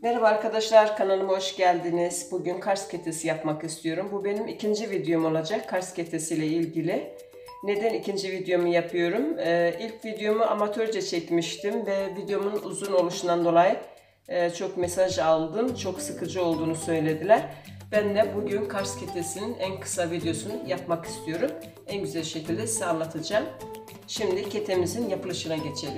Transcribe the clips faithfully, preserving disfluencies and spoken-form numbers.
Merhaba arkadaşlar, kanalıma hoş geldiniz. Bugün Kars ketesi yapmak istiyorum. Bu benim ikinci videom olacak Kars ketesi ile ilgili. Neden ikinci videomu yapıyorum? Ee, ilk videomu amatörce çekmiştim ve videomun uzun oluşundan dolayı e, çok mesaj aldım. Çok sıkıcı olduğunu söylediler. Ben de bugün Kars ketesinin en kısa videosunu yapmak istiyorum. En güzel şekilde size anlatacağım. Şimdi ketemizin yapılışına geçelim.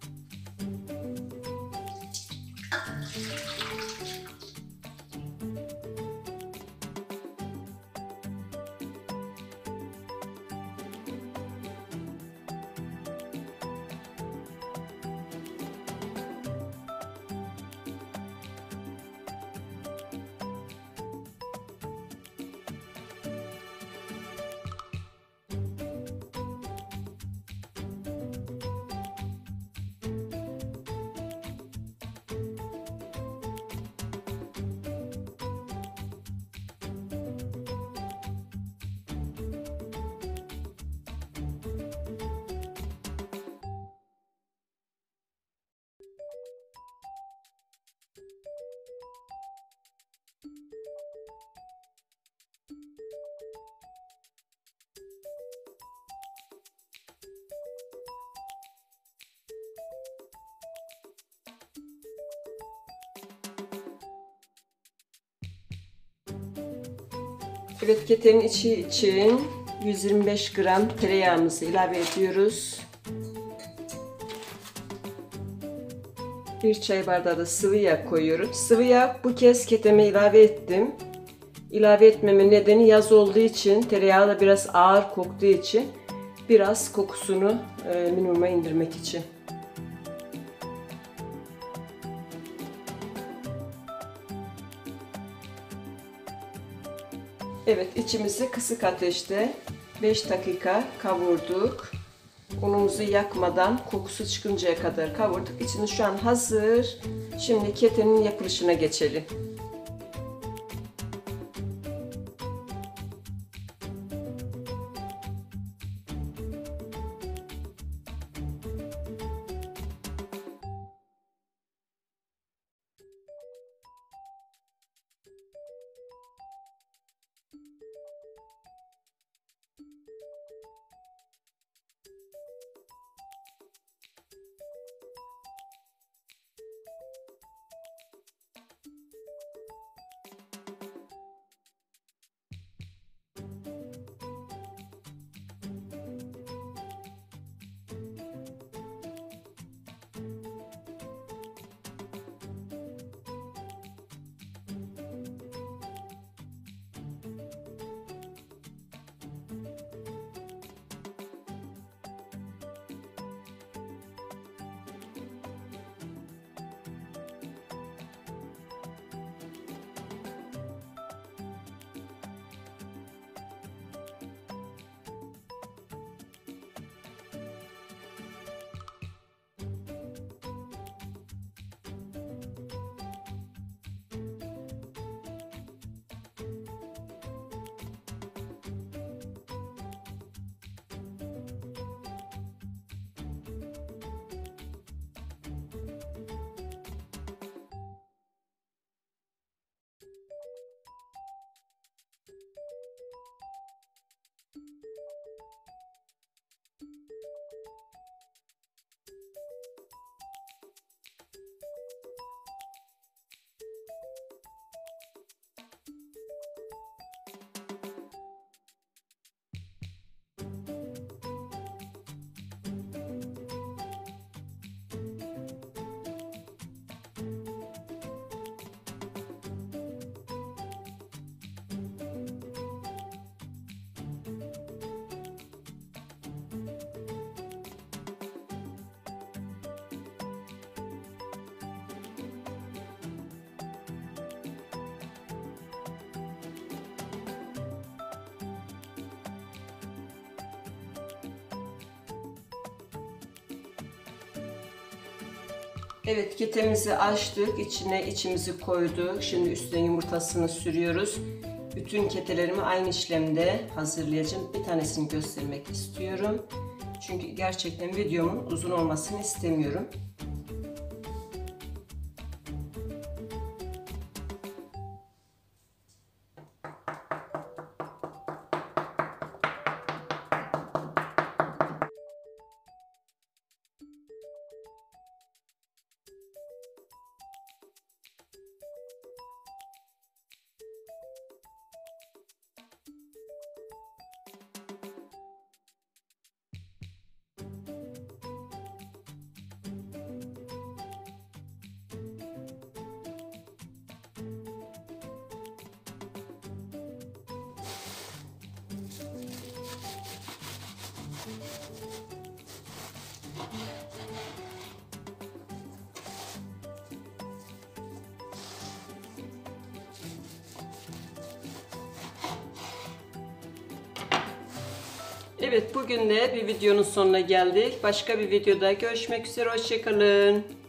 Evet, ketenin içi için yüz yirmi beş gram tereyağımızı ilave ediyoruz. Bir çay bardağı da sıvı yağ koyuyorum. Sıvı yağ bu kez keteme ilave ettim. İlave etmemin nedeni yaz olduğu için, tereyağı da biraz ağır koktuğu için biraz kokusunu e, minimuma indirmek için. Evet, içimizi kısık ateşte beş dakika kavurduk. Unumuzu yakmadan kokusu çıkıncaya kadar kavurduk. İçimiz şu an hazır. Şimdi ketenin yapılışına geçelim. Evet, ketemizi açtık, içine içimizi koyduk. Şimdi üstüne yumurtasını sürüyoruz. Bütün ketelerimi aynı işlemde hazırlayacağım. Bir tanesini göstermek istiyorum. Çünkü gerçekten videomun uzun olmasını istemiyorum. Evet, bugün de bir videonun sonuna geldik. Başka bir videoda görüşmek üzere. Hoşça kalın.